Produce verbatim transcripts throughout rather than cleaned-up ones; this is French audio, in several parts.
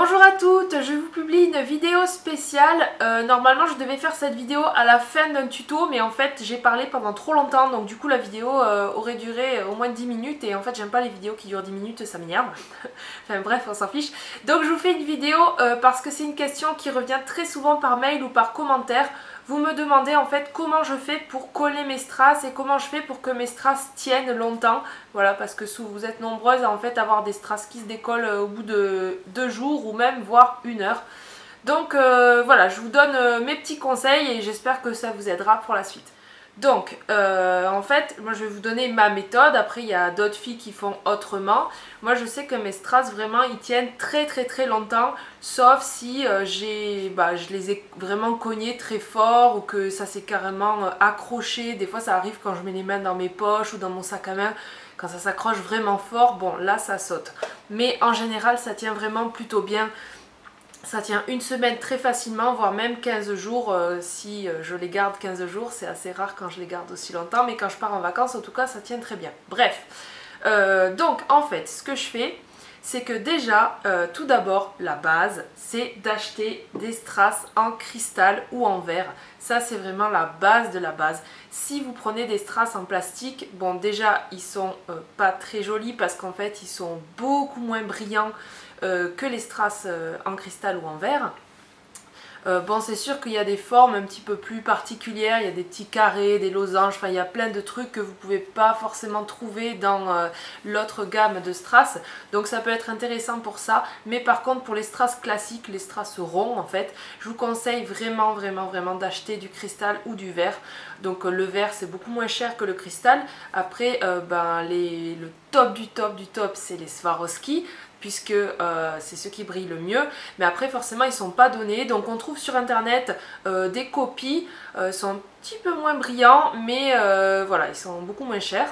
Bonjour à toutes, je vous publie une vidéo spéciale. Euh, normalement je devais faire cette vidéo à la fin d'un tuto, mais en fait j'ai parlé pendant trop longtemps, donc du coup la vidéo euh, aurait duré au moins dix minutes et en fait j'aime pas les vidéos qui durent dix minutes, ça m'énerve. Enfin bref, on s'en fiche. Donc je vous fais une vidéo euh, parce que c'est une question qui revient très souvent par mail ou par commentaire. Vous me demandez en fait comment je fais pour coller mes strass et comment je fais pour que mes strass tiennent longtemps. Voilà, parce que vous êtes nombreuses à en fait avoir des strass qui se décollent au bout de deux jours ou même voire une heure. Donc euh, voilà, je vous donne euh, mes petits conseils et j'espère que ça vous aidera pour la suite. Donc euh, en fait, moi je vais vous donner ma méthode. Après il y a d'autres filles qui font autrement. Moi je sais que mes strass vraiment ils tiennent très très très longtemps, sauf si euh, j'ai, bah, je les ai vraiment cognés très fort ou que ça s'est carrément euh, accroché. Des fois ça arrive quand je mets les mains dans mes poches ou dans mon sac à main, quand ça s'accroche vraiment fort, bon là ça saute. Mais en général ça tient vraiment plutôt bien. Ça tient une semaine très facilement, voire même quinze jours euh, si euh, je les garde quinze jours. C'est assez rare quand je les garde aussi longtemps, mais quand je pars en vacances, en tout cas, ça tient très bien. Bref, euh, donc en fait, ce que je fais, c'est que déjà, euh, tout d'abord, la base, c'est d'acheter des strass en cristal ou en verre. Ça, c'est vraiment la base de la base. Si vous prenez des strass en plastique, bon déjà, ils sont euh, pas très jolis parce qu'en fait, ils sont beaucoup moins brillants Euh, que les strass euh, en cristal ou en verre. Euh, bon, c'est sûr qu'il y a des formes un petit peu plus particulières, il y a des petits carrés, des losanges, enfin il y a plein de trucs que vous ne pouvez pas forcément trouver dans euh, l'autre gamme de strass, donc ça peut être intéressant pour ça. Mais par contre pour les strass classiques, les strass ronds en fait, je vous conseille vraiment vraiment vraiment d'acheter du cristal ou du verre. Donc euh, le verre c'est beaucoup moins cher que le cristal. Après euh, ben, les, le top du top du top c'est les Swarovski, puisque euh, c'est ceux qui brillent le mieux, mais après forcément ils sont pas donnés, donc on trouve sur internet euh, des copies, euh, sont un petit peu moins brillants, mais euh, voilà, ils sont beaucoup moins chers.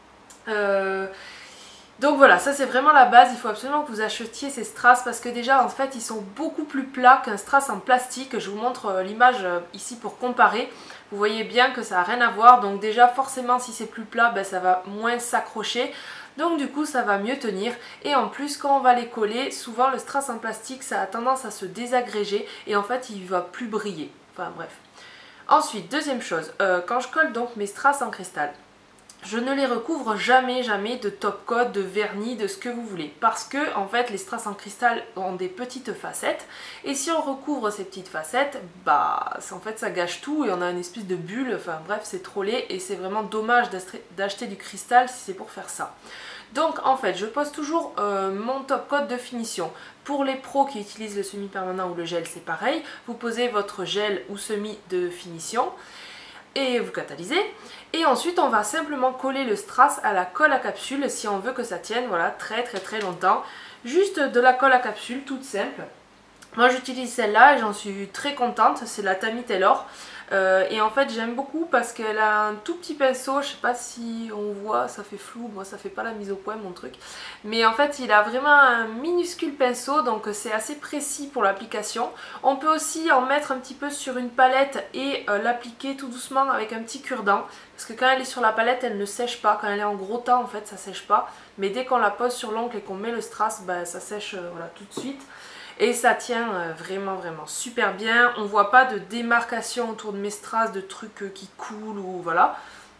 Euh, donc voilà, ça c'est vraiment la base, il faut absolument que vous achetiez ces strass parce que déjà en fait ils sont beaucoup plus plats qu'un strass en plastique. Je vous montre euh, l'image euh, ici pour comparer. Vous voyez bien que ça n'a rien à voir, donc déjà forcément si c'est plus plat, ben, ça va moins s'accrocher. Donc du coup ça va mieux tenir et en plus quand on va les coller, souvent le strass en plastique ça a tendance à se désagréger et en fait il va plus briller. Enfin bref. Ensuite, deuxième chose, euh, quand je colle donc mes strass en cristal, je ne les recouvre jamais jamais de top coat, de vernis, de ce que vous voulez, parce que en fait les strass en cristal ont des petites facettes et si on recouvre ces petites facettes, bah en fait ça gâche tout et on a une espèce de bulle. Enfin bref, c'est trop laid et c'est vraiment dommage d'acheter du cristal si c'est pour faire ça. Donc en fait je pose toujours euh, mon top coat de finition. Pour les pros qui utilisent le semi-permanent ou le gel, c'est pareil, vous posez votre gel ou semi de finition et vous catalysez, et ensuite on va simplement coller le strass à la colle à capsule si on veut que ça tienne, voilà, très très très longtemps. Juste de la colle à capsule toute simple. Moi j'utilise celle-là et j'en suis très contente, c'est la Tammy Taylor. Euh, et en fait j'aime beaucoup parce qu'elle a un tout petit pinceau, je sais pas si on voit, ça fait flou, moi ça fait pas la mise au point mon truc, mais en fait il a vraiment un minuscule pinceau, donc c'est assez précis pour l'application. On peut aussi en mettre un petit peu sur une palette et euh, l'appliquer tout doucement avec un petit cure-dent, parce que quand elle est sur la palette elle ne sèche pas, quand elle est en gros temps en fait ça sèche pas, mais dès qu'on la pose sur l'ongle et qu'on met le strass, bah, ça sèche euh, voilà, tout de suite. Et ça tient vraiment vraiment super bien. On voit pas de démarcation autour de mes strass, de trucs qui coulent ou voilà.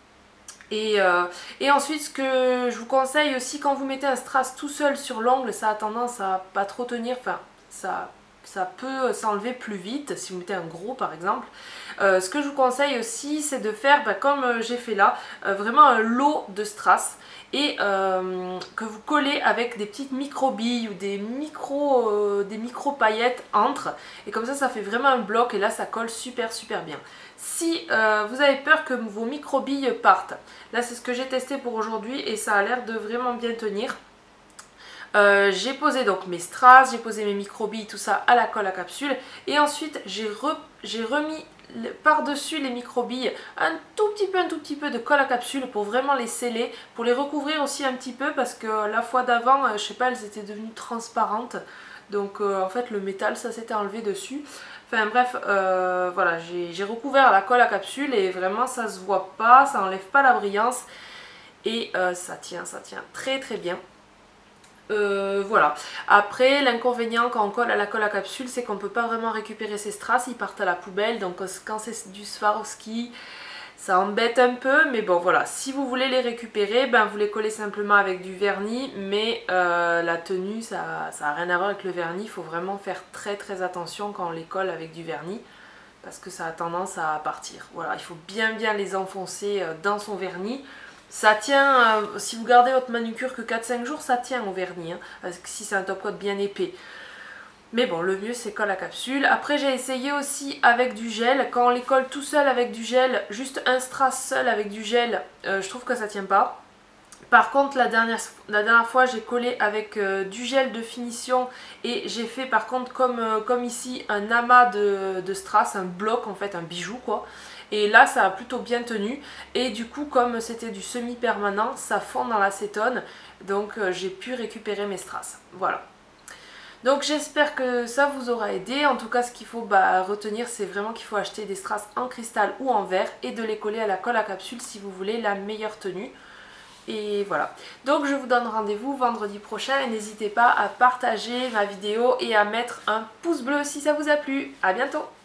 Et, euh, et ensuite ce que je vous conseille aussi, quand vous mettez un strass tout seul sur l'ongle, ça a tendance à pas trop tenir. Enfin ça, ça peut s'enlever plus vite si vous mettez un gros par exemple. Euh, ce que je vous conseille aussi c'est de faire bah, comme j'ai fait là, euh, vraiment un lot de strass. Et euh, que vous collez avec des petites micro-billes ou des micro, euh, des micro paillettes entre, et comme ça ça fait vraiment un bloc et là ça colle super super bien. Si euh, vous avez peur que vos micro-billes partent, là c'est ce que j'ai testé pour aujourd'hui et ça a l'air de vraiment bien tenir. Euh, j'ai posé donc mes strass, j'ai posé mes micro-billes, tout ça à la colle à capsule, et ensuite j'ai re, j'ai remis par-dessus les micro-billes un tout petit peu un tout petit peu de colle à capsule pour vraiment les sceller, pour les recouvrir aussi un petit peu parce que la fois d'avant, je sais pas, elles étaient devenues transparentes, donc euh, en fait le métal ça s'était enlevé dessus. Enfin bref, euh, voilà, j'ai recouvert la colle à capsule et vraiment ça se voit pas, ça enlève pas la brillance et euh, ça tient, ça tient très très bien. Euh, voilà. Après, l'inconvénient quand on colle à la colle à capsule, c'est qu'on ne peut pas vraiment récupérer ces strass, ils partent à la poubelle. Donc quand c'est du Swarovski, ça embête un peu. Mais bon, voilà. Si vous voulez les récupérer, ben, vous les collez simplement avec du vernis. Mais euh, la tenue, ça n'a rien à voir avec le vernis. Il faut vraiment faire très très attention quand on les colle avec du vernis, parce que ça a tendance à partir. Voilà, il faut bien bien les enfoncer dans son vernis. Ça tient, euh, si vous gardez votre manucure que quatre cinq jours, ça tient au vernis, hein, parce que si c'est un top coat bien épais. Mais bon, le mieux c'est colle à capsule. Après j'ai essayé aussi avec du gel. Quand on les colle tout seul avec du gel, juste un strass seul avec du gel, euh, je trouve que ça tient pas. Par contre la dernière, la dernière fois j'ai collé avec euh, du gel de finition et j'ai fait par contre comme, euh, comme ici un amas de, de strass, un bloc en fait, un bijou quoi. Et là ça a plutôt bien tenu et du coup comme c'était du semi-permanent, ça fond dans l'acétone, donc euh, j'ai pu récupérer mes strass. Voilà. Donc j'espère que ça vous aura aidé. En tout cas ce qu'il faut bah, retenir, c'est vraiment qu'il faut acheter des strass en cristal ou en verre et de les coller à la colle à capsule si vous voulez la meilleure tenue. Et voilà, donc je vous donne rendez-vous vendredi prochain et n'hésitez pas à partager ma vidéo et à mettre un pouce bleu si ça vous a plu. À bientôt!